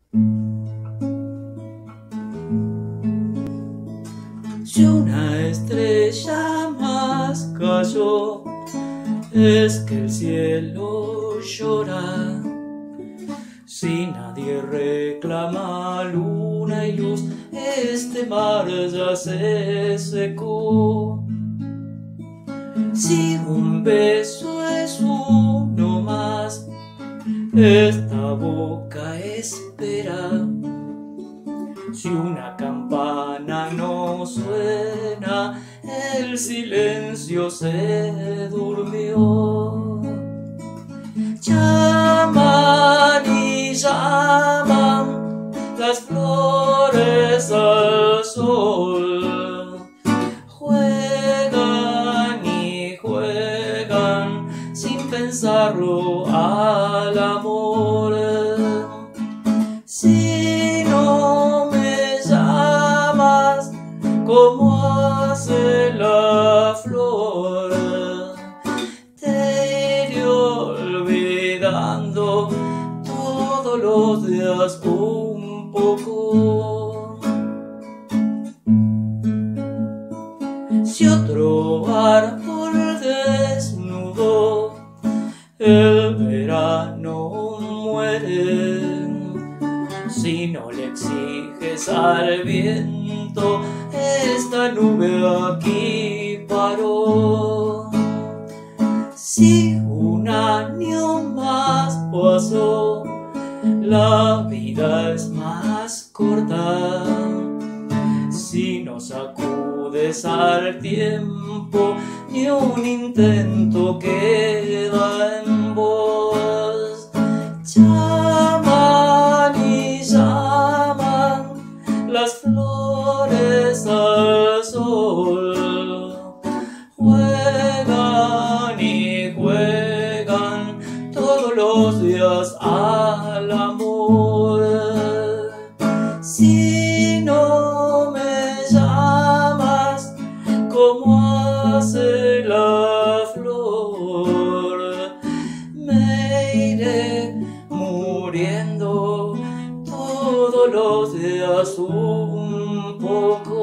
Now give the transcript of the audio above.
Si una estrella más cayó, es que el cielo llora. Si nadie reclama luna y luz, este mar ya se secó. Si un beso es uno más, esta boca espera. Si una campana no suena, el silencio se durmió. Llaman y llaman las flores al sol. Juegan y juegan sin pensarlo al amor. Si no me llamas como hace la flor, te iré olvidando todos los días un poco. Si otro árbol desnudo, el verano muere. Si no le exiges al viento, esta nube aquí paró. Si un año más pasó, la vida es más corta. Si no sacudes al tiempo, ni un intento queda en vos. Llaman y llaman las flores al sol. Juegan y juegan todos los días al amor. Si no me llamas como hace la flor, me iré muriendo todos los días un poco.